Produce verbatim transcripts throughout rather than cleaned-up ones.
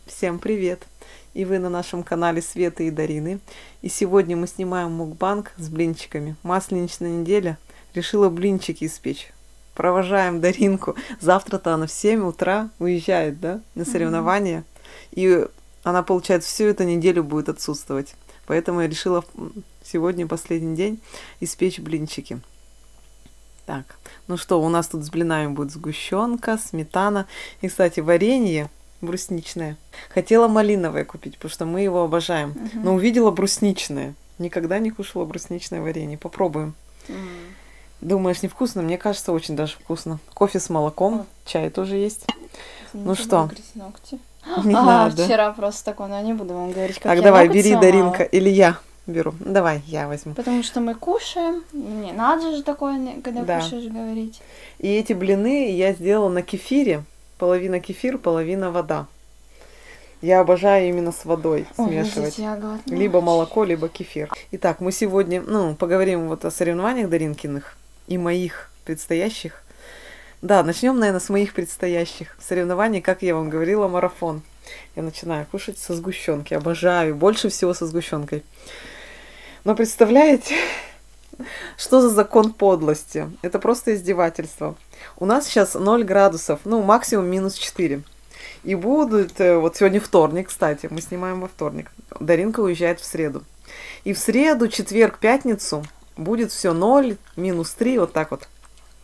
Всем привет! И вы на нашем канале Светы и Дарины. И сегодня мы снимаем мукбанг с блинчиками. Масленичная неделя. Решила блинчики испечь. Провожаем Даринку. Завтра-то она в семь утра уезжает, да, на соревнования. Mm-hmm. И она, получается, всю эту неделю будет отсутствовать. Поэтому я решила сегодня, последний день, испечь блинчики. Так, ну что, у нас тут с блинами будет сгущенка, сметана. И, кстати, варенье брусничное. Хотела малиновое купить, потому что мы его обожаем. Uh-huh. Но увидела брусничное. Никогда не кушала брусничное варенье. Попробуем. Uh-huh. Думаешь, невкусно? Мне кажется, очень даже вкусно. Кофе с молоком, uh-huh. чай тоже есть. Не ну что? Не а, надо. Вчера просто такое, но я не буду вам говорить, как так, я давай, бери, сломала. Даринка, или я беру. Давай, я возьму. Потому что мы кушаем. Не надо же такое, когда да. кушаешь, говорить. И эти блины я сделала на кефире. Половина кефир, половина вода. Я обожаю именно с водой смешивать. Ой, либо молоко, либо кефир. Итак, мы сегодня, ну, поговорим вот о соревнованиях Даринкиных и моих предстоящих. Да, начнем, наверное, с моих предстоящих соревнований. Как я вам говорила, марафон. Я начинаю кушать со сгущенки. Обожаю. Больше всего со сгущенкой. Но представляете, что за закон подлости? Это просто издевательство. У нас сейчас ноль градусов, ну, максимум минус четыре. И будут, вот сегодня вторник, кстати, мы снимаем во вторник. Даринка уезжает в среду. И в среду, четверг, пятницу будет все ноль, минус три, вот так вот.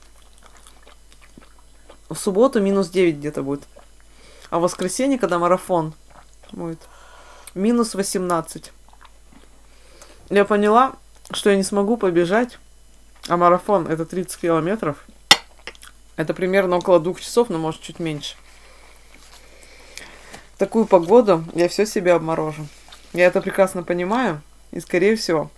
В субботу минус девять где-то будет. А в воскресенье, когда марафон, будет минус восемнадцать. Я поняла, что я не смогу побежать, а марафон это тридцать километров. Это примерно около двух часов, но может чуть меньше. В такую погоду я все себе обморожу. Я это прекрасно понимаю. И, скорее всего,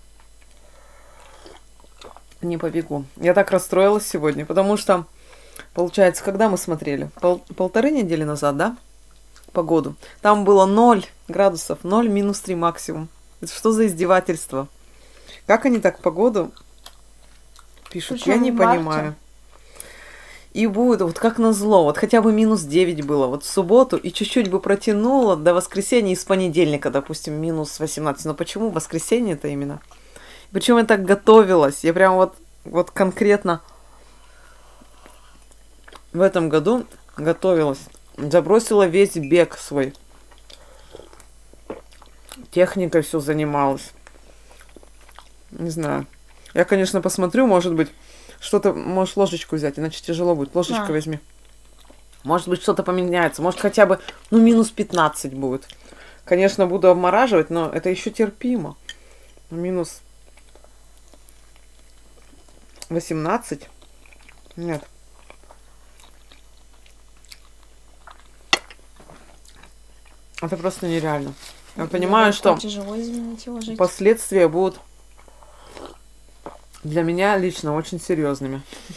не побегу. Я так расстроилась сегодня, потому что, получается, когда мы смотрели? Пол полторы недели назад, да? Погоду. Там было ноль градусов, ноль минус три максимум. Это что за издевательство? Как они так погоду пишут? Причем я не понимаю. И будет, вот как назло, вот хотя бы минус девять было, вот в субботу, и чуть-чуть бы протянуло до воскресенья, и с понедельника, допустим, минус восемнадцать. Но почему в воскресенье-то именно? Причем я так готовилась, я прям вот, вот конкретно в этом году готовилась. Забросила весь бег свой. Техникой все занималась. Не знаю. Я, конечно, посмотрю, может быть, что-то, можешь ложечку взять, иначе тяжело будет. Ложечку а. возьми. Может быть, что-то поменяется. Может, хотя бы, ну, минус пятнадцать будет. Конечно, буду обмораживать, но это еще терпимо. Минус восемнадцать. Нет. Это просто нереально. Я понимаю, что тяжело, извините, ложить. Последствия будут для меня лично очень серьезными.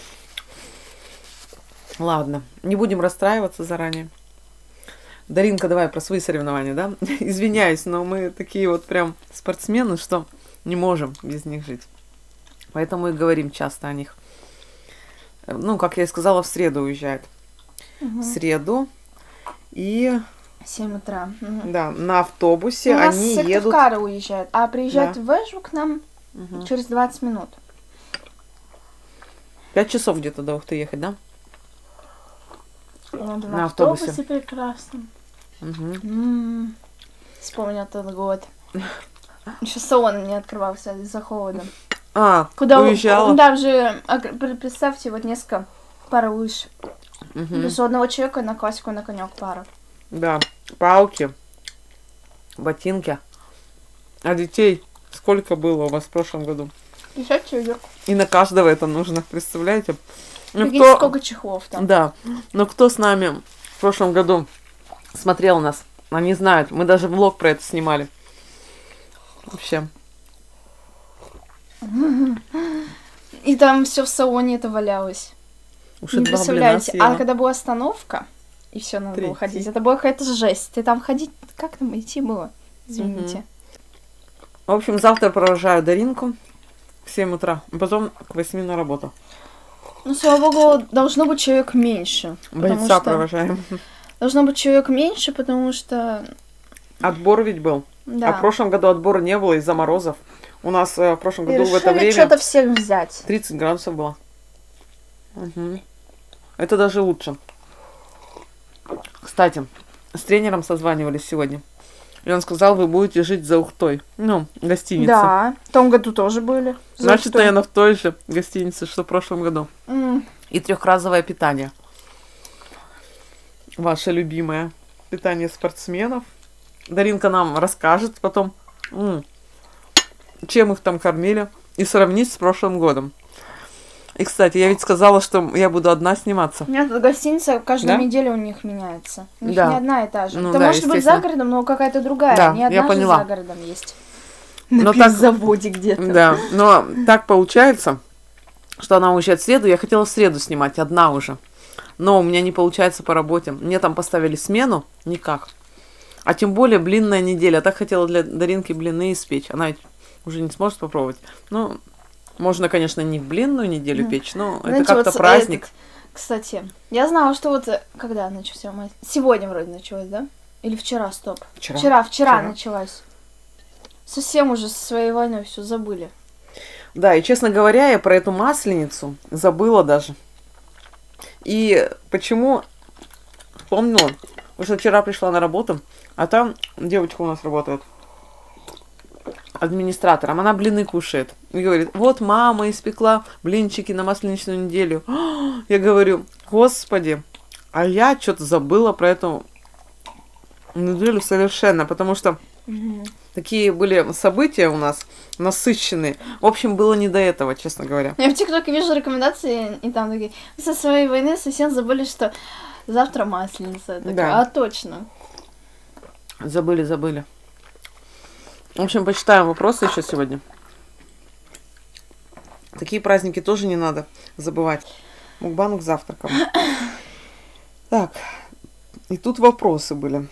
Ладно, не будем расстраиваться заранее. Даринка, давай про свои соревнования, да? Извиняюсь, но мы такие вот прям спортсмены, что не можем без них жить. Поэтому и говорим часто о них. Ну, как я и сказала, в среду уезжает. Угу. В среду. И... семь утра. Угу. Да, на автобусе у они нас едут... Сыктывкары уезжают, а приезжают да. в Вэжу к нам угу. через двадцать минут. Пять часов где-то до Ухты ехать, да? Надо на, на автобусе. автобусе прекрасно. Угу. М-м-м. Вспомнил тот год. Еще салон не открывался из-за холода. А, куда уезжала? У, там же, представьте, вот несколько пара лыж. Угу. Без одного человека на классику, на конек пара. Да, палки, ботинки. А детей сколько было у вас в прошлом году? пятьдесят человек. И на каждого это нужно, представляете? Ну, кто... сколько чехлов там. Да, но кто с нами в прошлом году смотрел нас, они знают. Мы даже влог про это снимали. Вообще. И там все в салоне это валялось. Уже не представляете. А когда была остановка, и все надо было ходить, это была какая-то жесть. Ты там ходить, как там идти было? Извините. Угу. В общем, завтра провожаю Даринку в семь утра, а потом к восьми на работу. Ну, слава богу, должно быть человек меньше. Бойца что... провожаем. должно быть человек меньше, потому что... Отбор ведь был. Да. А в прошлом году отбора не было из-за морозов. У нас э, в прошлом году И в это решили время что-то всех взять. тридцать градусов было. Угу. Это даже лучше. Кстати, с тренером созванивались сегодня. И он сказал, вы будете жить за Ухтой. Ну, гостиница. Да, в том году тоже были. Значит, наверное, в той же гостинице, что в прошлом году. Mm. И трехразовое питание. Ваше любимое питание спортсменов. Даринка нам расскажет потом, м, чем их там кормили. И сравнить с прошлым годом. И, кстати, я ведь сказала, что я буду одна сниматься. Нет, гостиница каждую Да? неделю у них меняется. У них Да. не одна и та же. Ну Это да, может быть за городом, но какая-то другая. Да, не одна я же поняла. за городом есть. Но На так- заводе где-то. Да, но так получается, что она уезжает в среду. Я хотела в среду снимать, одна уже. Но у меня не получается по работе. Мне там поставили смену, никак. А тем более блинная неделя. Я так хотела для Даринки блины испечь. Она ведь уже не сможет попробовать. Ну, можно, конечно, не в блинную неделю Мгм. печь, но Знаете, это как-то вот с- праздник. этот, кстати, я знала, что вот э, когда начался май? Сегодня вроде началось, да? Или вчера, стоп. Вчера. Вчера, вчера, Вчера. началась. Совсем уже со своей войной все забыли. Да, и, честно говоря, я про эту масленицу забыла даже. И почему вспомнила, потому что вчера пришла на работу, а там девочка у нас работает администратором, она блины кушает. И говорит, вот мама испекла блинчики на масленичную неделю. Я говорю, господи, а я что-то забыла про эту неделю совершенно, потому что такие были события у нас насыщенные. В общем, было не до этого, честно говоря. Я в ТикТоке вижу рекомендации, и там такие, со своей войны совсем забыли, что завтра масленица. Я такая, Да. а точно. Забыли, забыли. В общем, почитаем вопросы еще сегодня. Такие праздники тоже не надо забывать. Мукбанг к завтракам. Так, и тут вопросы были.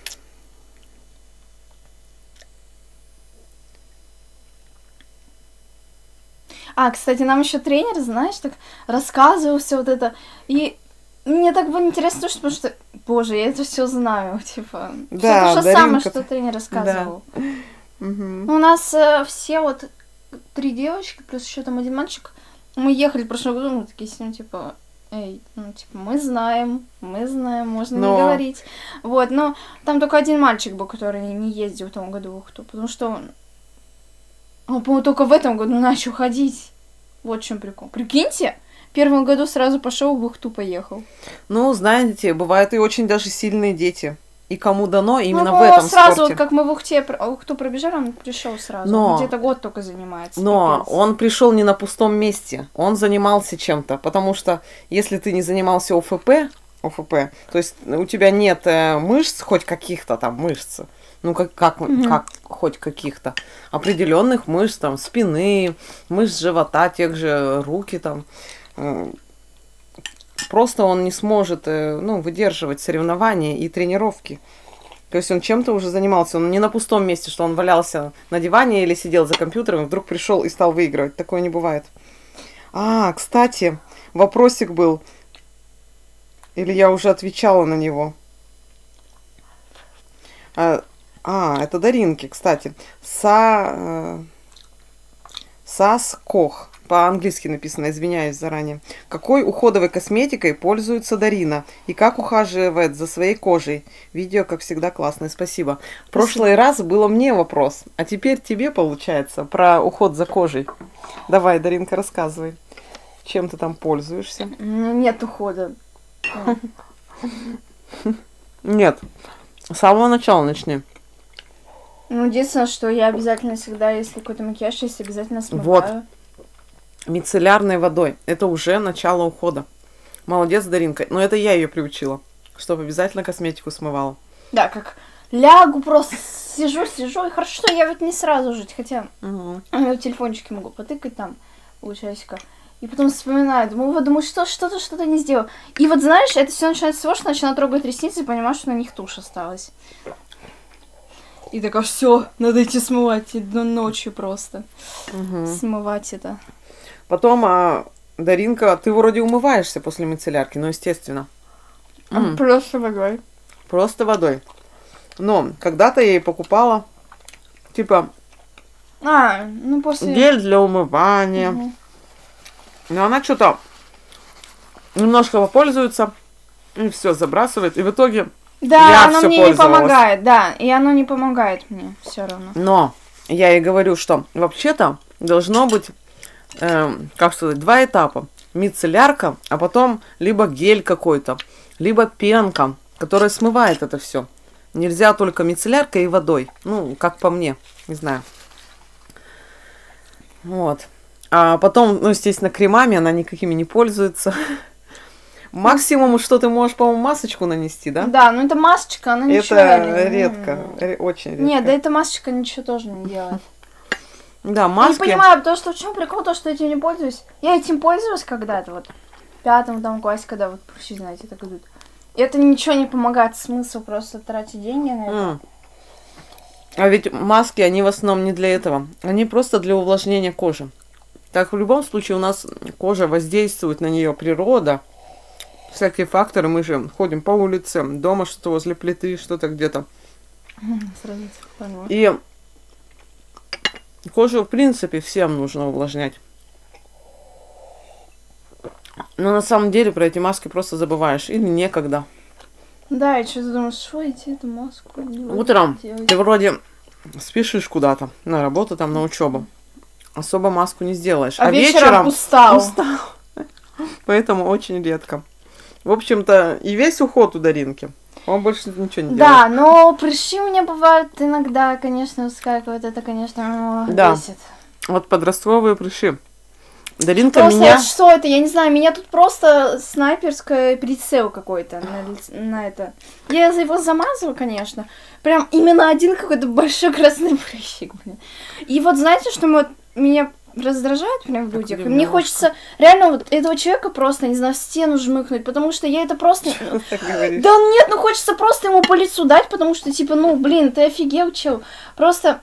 А, кстати, нам еще тренер, знаешь, так рассказывал все вот это. И мне так было интересно, что, потому что, боже, я это все знаю, типа. Да, все то же самое, Даринка- что тренер рассказывал. Мгм. У нас э, все вот три девочки, плюс еще там один мальчик. Мы ехали в прошлом году, мы такие с ним, типа, эй, ну, типа, мы знаем, мы знаем, можно Но- не говорить. Вот, но там только один мальчик был, который не ездил в том году в Ухту, потому что он, он, по-моему, только в этом году начал ходить. Вот в чем прикол. Прикиньте, в первом году сразу пошел в Ухту, поехал. Ну, знаете, бывают и очень даже сильные дети. И кому дано именно ну, в этом сразу, спорте. вот как мы в Ухте, про- Ухту пробежали, он пришел сразу. Но- Он где-то год только занимается. Но капец. он пришел не на пустом месте, он занимался чем-то, потому что если ты не занимался ОФП, ОФП, то есть у тебя нет э, мышц, хоть каких-то там мышц, ну как, как, Мгм. как хоть каких-то определенных мышц, там спины, мышц живота, тех же руки там, э, просто он не сможет э, ну, выдерживать соревнования и тренировки. То есть он чем-то уже занимался, он не на пустом месте, что он валялся на диване или сидел за компьютером, и вдруг пришел и стал выигрывать. Такое не бывает. А, кстати, вопросик был. Или я уже отвечала на него? А, а, это Даринки, кстати. Са... э, Сас Кох. По-английски написано, извиняюсь заранее. Какой уходовой косметикой пользуется Дарина? И как ухаживает за своей кожей? Видео, как всегда, классное. Спасибо. В прошлый раз было мне вопрос, а теперь тебе, получается, про уход за кожей. Давай, Даринка, рассказывай. Чем ты там пользуешься? У меня нет ухода. Нет. С самого начала начни. Ну, единственное, что я обязательно всегда, если какой-то макияж есть, обязательно смываю. Мицеллярной водой. Это уже начало ухода. Молодец, Даринка. Но это я ее приучила, чтобы обязательно косметику смывала. Да, как лягу просто, сижу, сижу, и хорошо, что я ведь не сразу жить, хотя Угу. я в телефончике могу потыкать там полчасика. И потом вспоминаю, думаю, вот, думаю, что, что-то, что-то не сделал. И вот, знаешь, это все начинается с того, что начинаю трогать ресницы и понимаю, что на них тушь осталась. И такая, все, надо идти смывать, и до ночи просто Угу. смывать это. Потом, а, Даринка, ты вроде умываешься после мицеллярки, ну, естественно. М, Просто водой. Просто водой. Но когда-то я ей покупала, типа, А, ну после... гель для умывания. Угу. Но она что-то немножко попользуется, и все, забрасывает. И в итоге Да, я оно всё мне не пользовалась. помогает, да. И оно не помогает мне все равно. Но я ей говорю, что вообще-то должно быть, э, как сказать, два этапа. Мицеллярка, а потом либо гель какой-то, либо пенка, которая смывает это все. Нельзя только мицелляркой и водой. Ну, как по мне, не знаю. Вот. А потом, ну, естественно, кремами она никакими не пользуется. Максимум, что ты можешь, по-моему, масочку нанести, да? Да, ну это масочка, она ничего Это не- редко, ре- очень редко. Нет, да эта масочка ничего тоже не делает. Да, Я не маски. понимаю, потому что в чем прикол, то, что я этим не пользуюсь. Я этим пользовалась когда-то, вот, в пятом там классе, когда вот прыщи, знаете, так идут. И это ничего не помогает, смысл просто тратить деньги на это. М. А ведь маски, они в основном не для этого. Они просто для увлажнения кожи. Так в любом случае у нас кожа воздействует на нее природа. Всякие факторы. Мы же ходим по улице, дома что-то возле плиты, что-то где-то. Сразу поняла. И кожу, в принципе, всем нужно увлажнять. Но на самом деле про эти маски просто забываешь. Или некогда. Да, и что ты думаешь, что идти эту маску делать? Утром делать? ты вроде спешишь куда-то, на работу, там, на учебу. Особо маску не сделаешь. А, А, вечером, вечером устал. устал. Поэтому очень редко. В общем-то, и весь уход у Даринки. Он больше ничего не делает. Да, но прыщи у меня бывают иногда, конечно, выскакивают. Это, конечно, Да. бесит. Вот подростковые прыщи. Даринка Просто меня... что это? Я не знаю, меня тут просто снайперский прицел какой-то на, лиц- на это. Я за его замазываю, конечно. Прям именно один какой-то большой красный прыщик, блин. И вот знаете, что вот меня раздражает прям в людях? где Мне мамочка? хочется реально вот этого человека просто, не знаю, в стену жмыкнуть, потому что я это просто... Что ты так говоришь? Да нет, ну хочется просто ему по лицу дать, потому что, типа, ну, блин, ты офигел, чел. Просто...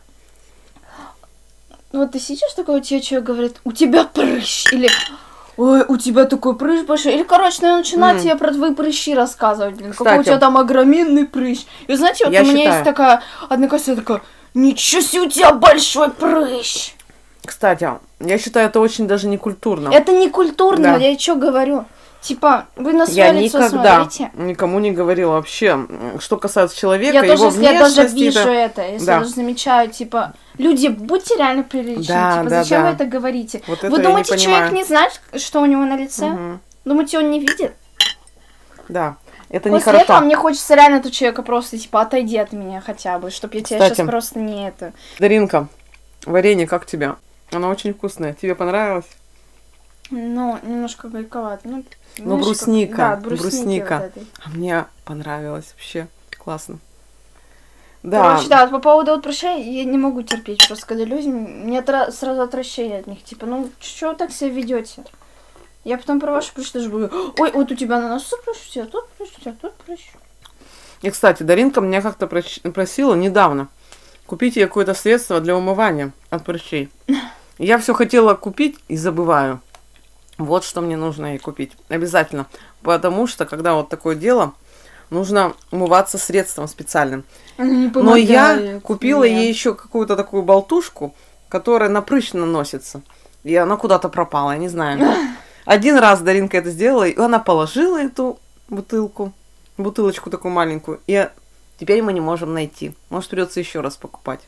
Вот ты сидишь такой, у тебя человек говорит, у тебя прыщ, или ой, у тебя такой прыщ большой. Или, короче, ну, начинает М. тебе про твои прыщи рассказывать, блин, какой Кстати, у тебя там огроменный прыщ. И знаете, вот я у меня считаю- есть такая одноклассница, такая, ничего себе, у тебя большой прыщ. Кстати, я считаю, это очень даже не культурно. Это не культурно, Да. я что говорю. Типа, вы на свое Я лицо никогда смотрите. никому не говорила вообще, м, что касается человека, Я его тоже, если я даже внешности, вижу да. это, если Да. я даже замечаю, типа, люди, будьте реально приличны, Да, типа, да, зачем да. вы это говорите? Вот это Вы я думаете, не человек понимаю. не знает, что у него на лице? Мгм. Думаете, он не видит? Да, это После нехорошо. этого мне хочется реально этого человека просто, типа, отойди от меня хотя бы, чтобы я тебя Кстати. сейчас просто не это... Даринка, варенье как тебе? Оно очень вкусное. Тебе понравилось? Ну, немножко горьковато. Ну, Ну, знаешь, брусника, как- Да, брусники брусника. вот этой. А мне понравилось вообще. Классно. Да. Короче, да, вот по поводу вот прыщей я не могу терпеть просто, когда люди... Мне тра- сразу отвращение от них. Типа, ну, что вы так себя ведете? Я потом про ваши прыщи даже говорю, ой, вот у тебя на носу прыщ, у тебя тут прыщ, у тебя тут прыщ. И, кстати, Даринка меня как-то проч- просила недавно купить ей какое-то средство для умывания от прыщей. Я все хотела купить и забываю. Вот что мне нужно ей купить. Обязательно. Потому что, когда вот такое дело, нужно умываться средством специальным. Но я купила ей еще какую-то такую болтушку, которая на прыщ наносится. И она куда-то пропала, я не знаю. Один раз Даринка это сделала, и она положила эту бутылку, бутылочку такую маленькую, и теперь мы не можем найти. Может, придется еще раз покупать.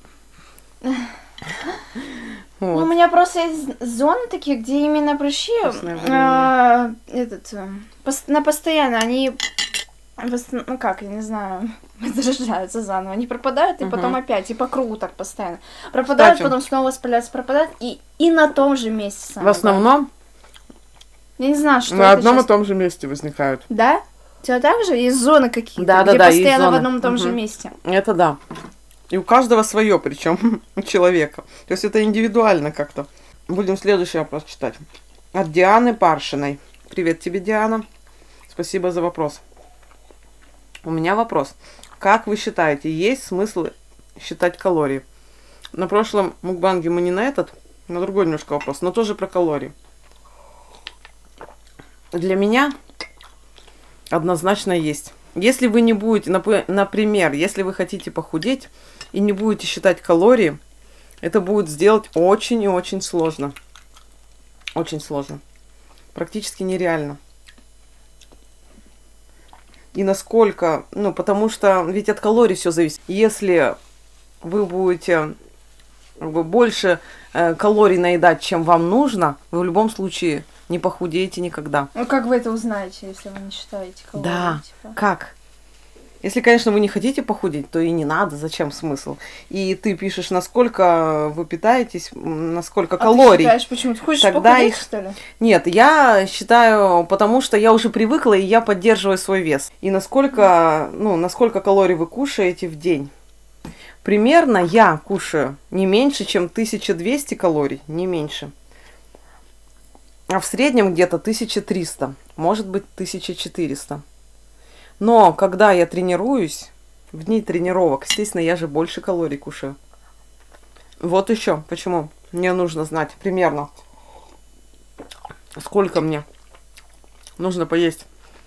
Ну, у Вот. меня просто есть зоны такие, где именно прыщи Вкусное а, этот, э, пос- на постоянно, они, вос- ну как, я не знаю, возрождаются заново, они пропадают, и Мгм. потом опять, и по кругу так постоянно. Пропадают, Кстати. потом снова воспаляются, пропадают, и, и на том же месте. В самое основном главное. Я не знаю, что на это одном щас. и том же месте возникают. Да? У тебя так же? Есть зоны какие-то, Да, да, где да, есть постоянно в зоны. одном и том же Мгм. месте. Это да. И у каждого свое, причем у человека. То есть это индивидуально как-то. Будем следующий вопрос читать. От Дианы Паршиной. Привет тебе, Диана. Спасибо за вопрос. У меня вопрос. Как вы считаете, есть смысл считать калории? На прошлом мукбанге мы не на этот, на другой немножко вопрос, но тоже про калории. Для меня однозначно есть. Если вы не будете, например, если вы хотите похудеть и не будете считать калории, это будет сделать очень и очень сложно. Очень сложно. Практически нереально. И насколько, ну, потому что ведь от калорий все зависит. Если вы будете больше э, калорий наедать, чем вам нужно, вы в любом случае не похудеете никогда. Ну как вы это узнаете, если вы не считаете калорий? Да, типа? Как? Если, конечно, вы не хотите похудеть, то и не надо, зачем смысл? И ты пишешь, насколько вы питаетесь, насколько а калорий. Ты считаешь, почему? Ты хочешь Тогда похудеть, их... что ли? Нет, я считаю, потому что я уже привыкла, и я поддерживаю свой вес. И насколько, ну, насколько калорий вы кушаете в день. Примерно я кушаю не меньше, чем тысяча двести калорий, не меньше. А в среднем где-то тысяча триста, может быть тысяча четыреста. Но когда я тренируюсь, в дни тренировок, естественно, я же больше калорий кушаю. Вот еще почему мне нужно знать примерно, сколько мне нужно поесть.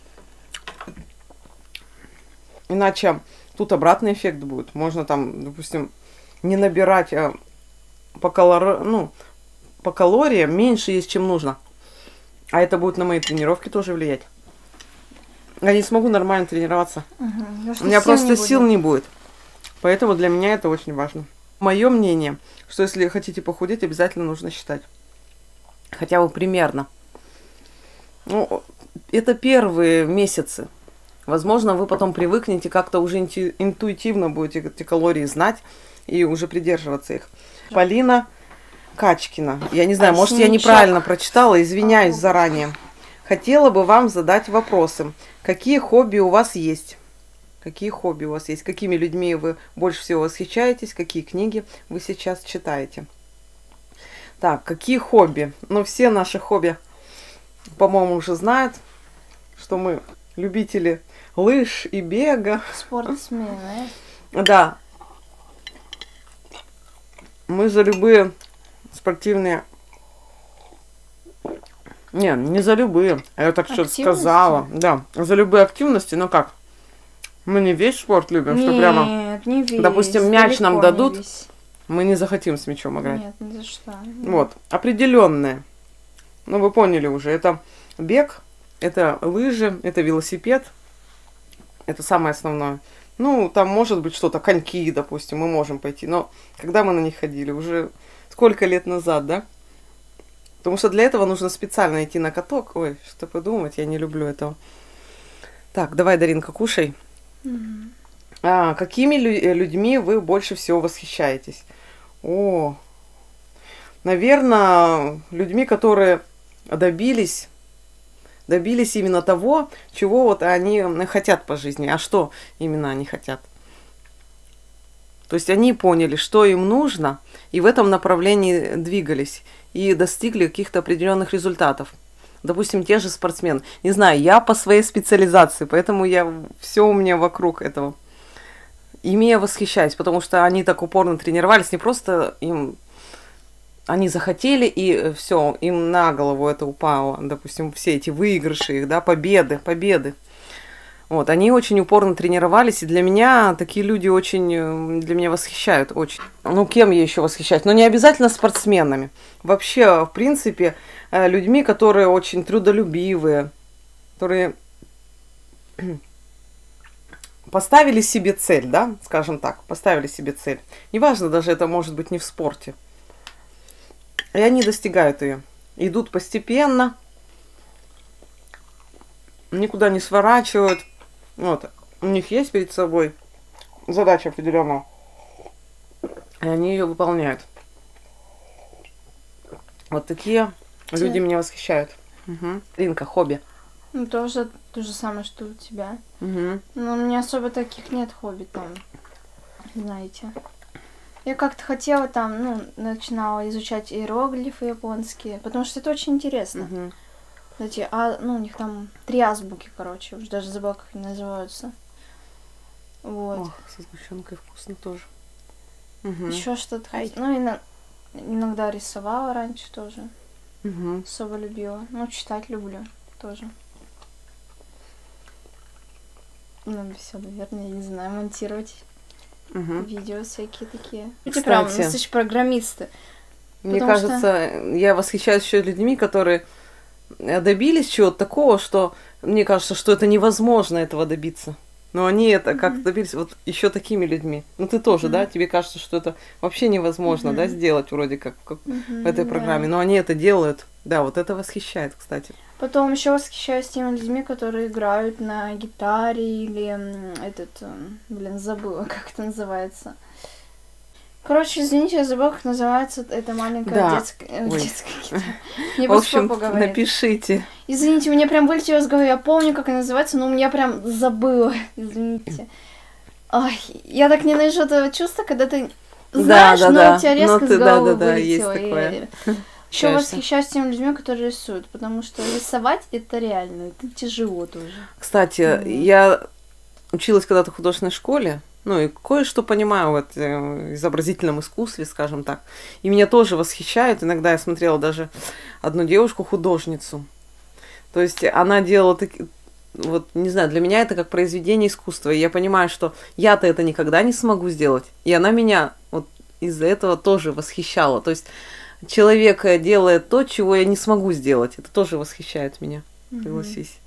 Иначе тут обратный эффект будет. Можно там, допустим, не набирать а по, калор... ну, по калориям меньше есть, чем нужно. А это будет на мои тренировки тоже влиять. Я не смогу нормально тренироваться. Угу. У меня сил просто не сил будет. не будет. Поэтому для меня это очень важно. Мое мнение, что если хотите похудеть, обязательно нужно считать. Хотя бы примерно. Ну, это первые месяцы. Возможно, вы потом привыкнете, как-то уже интуитивно будете эти калории знать и уже придерживаться их. Полина Качкина. Я не знаю, А, может, я синячок. неправильно прочитала, извиняюсь А, заранее. Хотела бы вам задать вопросы. Какие хобби у вас есть? Какие хобби у вас есть? Какими людьми вы больше всего восхищаетесь? Какие книги вы сейчас читаете? Так, какие хобби? Ну, все наши хобби, по-моему, уже знают, что мы любители лыж и бега. Спортсмены. Да. Мы за любые спортивные... Не, не за любые. Я так что-то сказала. Да, за любые активности, но как? Мы не весь спорт любим, Нет, что прямо... не весь. Допустим, мяч нам далеко дадут, не весь. мы не захотим с мячом играть. Нет, ни за что. Вот, определенные. Ну, вы поняли уже, это бег, это лыжи, это велосипед. Это самое основное. Ну, там может быть что-то, коньки, допустим, мы можем пойти. Но когда мы на них ходили? Уже сколько лет назад, да? Потому что для этого нужно специально идти на каток. Ой, что подумать, я не люблю этого. Так, давай, Даринка, кушай. Mm-hmm. А, какими лю- людьми вы больше всего восхищаетесь? О, наверное, людьми, которые добились, добились именно того, чего вот они хотят по жизни. А что именно они хотят? То есть они поняли, что им нужно, и в этом направлении двигались, и достигли каких-то определенных результатов. Допустим, те же спортсмены. Не знаю, я по своей специализации, поэтому я все у меня вокруг этого. Ими я восхищаюсь, потому что они так упорно тренировались, не просто им... Они захотели, и все, им на голову это упало. Допустим, все эти выигрыши их, да, победы, победы. Вот, они очень упорно тренировались, и для меня такие люди очень, для меня восхищают очень. Ну, кем я еще восхищаюсь? Но не обязательно спортсменами. Вообще, в принципе, людьми, которые очень трудолюбивые, которые поставили себе цель, да, скажем так, поставили себе цель. Неважно, даже это может быть не в спорте. И они достигают ее. Идут постепенно, никуда не сворачивают. Вот, у них есть перед собой задача определенная, и они ее выполняют. Вот такие Те... люди меня восхищают. Угу. Ринка, хобби. Ну, тоже то же самое, что у тебя. Угу. Но у меня особо таких нет хобби там, знаете. Я как-то хотела там, ну, начинала изучать иероглифы японские, потому что это очень интересно. Угу. Эти, а, ну, у них там три азбуки, короче, уже даже забыла, как они называются. Вот. Ох, со сгущенкой вкусно тоже. Угу. Еще что-то. Ну, и иногда рисовала раньше тоже. Угу. Особо любила. Ну, читать люблю тоже. Надо все, наверное, я не знаю, монтировать Угу. видео всякие такие. Эти Кстати, прям настоящие программисты. Мне Потому кажется, что- я восхищаюсь еще людьми, которые добились чего-то такого, что мне кажется, что это невозможно этого добиться. Но они это как Мгм. добились вот еще такими людьми. Ну ты тоже, Мгм. да? Тебе кажется, что это вообще невозможно, да, Мгм. сделать вроде как, как Мгм, в этой да. программе. Но они это делают. Да, вот это восхищает, кстати. Потом еще восхищаюсь теми людьми, которые играют на гитаре или м, этот, м, блин, забыла, как это называется. Короче, извините, я забыла, как называется эта маленькая Да. детская, э, Ой. детская гитара. Мне В просто общем, папа говорит. напишите. Извините, мне прям вылетело из головы. Я помню, как она называется, но я прям забыла. Извините. Ой, я так ненавижу это чувство, когда ты Да, знаешь, да, но да. у тебя Но резко ты- с да, головы да, да, есть вылетело. такое. Еще Конечно. восхищаюсь теми людьми, которые рисуют, потому что рисовать это реально, это тяжело тоже. Кстати, Мгм. я училась когда-то в художественной школе, ну и кое-что понимаю в этом изобразительном искусстве, скажем так. И меня тоже восхищает. Иногда я смотрела даже одну девушку-художницу. То есть она делала такие... Вот, не знаю, для меня это как произведение искусства. И я понимаю, что я-то это никогда не смогу сделать. И она меня вот из-за этого тоже восхищала. То есть человек делает то, чего я не смогу сделать. Это тоже восхищает меня, согласись.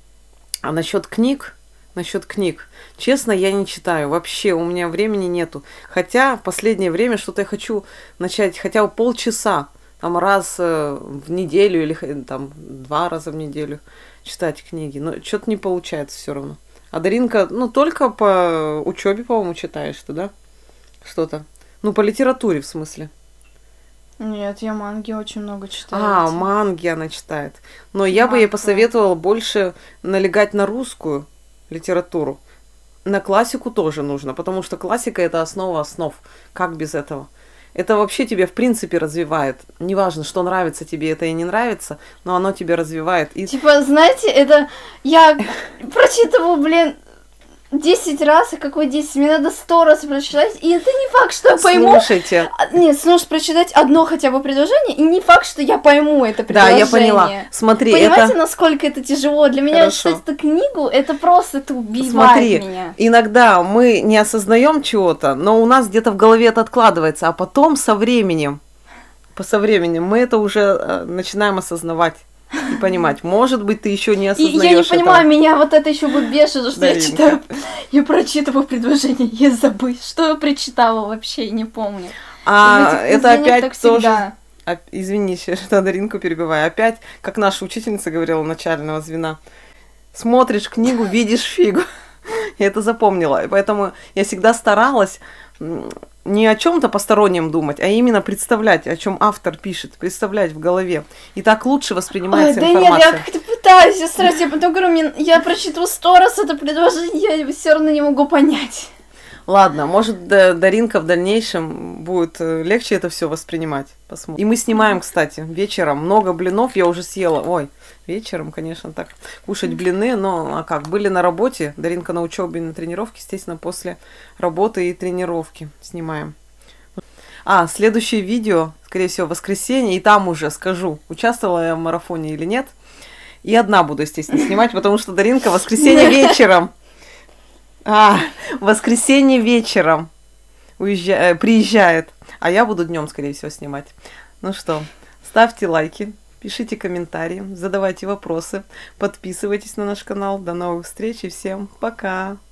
А насчет книг, насчет книг, честно, я не читаю. Вообще, у меня времени нету. Хотя в последнее время что-то я хочу начать хотя бы полчаса, там раз э, в неделю или х- там два раза в неделю читать книги. Но что-то не получается все равно. А Даринка, ну, только по учебе, по-моему, читаешь ты, да? Что-то. Ну, по литературе, в смысле. Нет, я манги очень много читаю. А, эти. манги она читает. Но я бы ей Манга. посоветовала больше налегать на русскую литературу. На классику тоже нужно, потому что классика это основа основ. Как без этого? Это вообще тебя в принципе развивает. Неважно, что нравится тебе, это и не нравится, но оно тебя развивает. И Типа, знаете, это я прочитываю, блин, десять раз, а какой десять? Мне надо сто раз прочитать, и это не факт, что я пойму. слушайте, А, Нет, сможешь прочитать одно хотя бы предложение, и не факт, что я пойму это да, предложение. я поняла. Смотри, Понимаете, это насколько это тяжело? Для меня Хорошо. читать эту книгу, это просто это убивает Смотри, меня. иногда мы не осознаем чего-то, но у нас где-то в голове это откладывается, а потом со временем, по со временем мы это уже э, начинаем осознавать и понимать. Может быть, ты еще не И осознаешь я не понимаю, этого. меня вот это еще бешит, что я Даринка. читаю, я прочитываю предложение, я забыла, что я прочитала вообще, не помню. А В этих это произведениях опять так тоже... всегда. А, извини, что Даринку перебиваю. Опять, как наша учительница говорила начального звена, смотришь книгу, видишь фигу. Я это запомнила. И поэтому я всегда старалась м, не о чем-то постороннем думать, а именно представлять, о чем автор пишет, представлять в голове. И так лучше Ой, воспринимается да нет, информация. я как-то пытаюсь, я стараюсь, я потом говорю, мне, я прочитываю сто раз это предложение, я его все равно не могу понять. Ладно, может, да- Даринка в дальнейшем будет э, легче это все воспринимать. Посмотрим. И мы снимаем, кстати, вечером. Много блинов я уже съела. Ой, вечером, конечно, так. Кушать блины, но а как? Были на работе. Даринка на учебе, на тренировке. Естественно, после работы и тренировки снимаем. А, следующее видео, скорее всего, в воскресенье. И там уже скажу, участвовала я в марафоне или нет. И одна буду, естественно, снимать, потому что Даринка в воскресенье вечером. А, в воскресенье вечером уезжа... э, приезжает, а я буду днем, скорее всего, снимать. Ну что, ставьте лайки, пишите комментарии, задавайте вопросы, подписывайтесь на наш канал. До новых встреч и всем пока!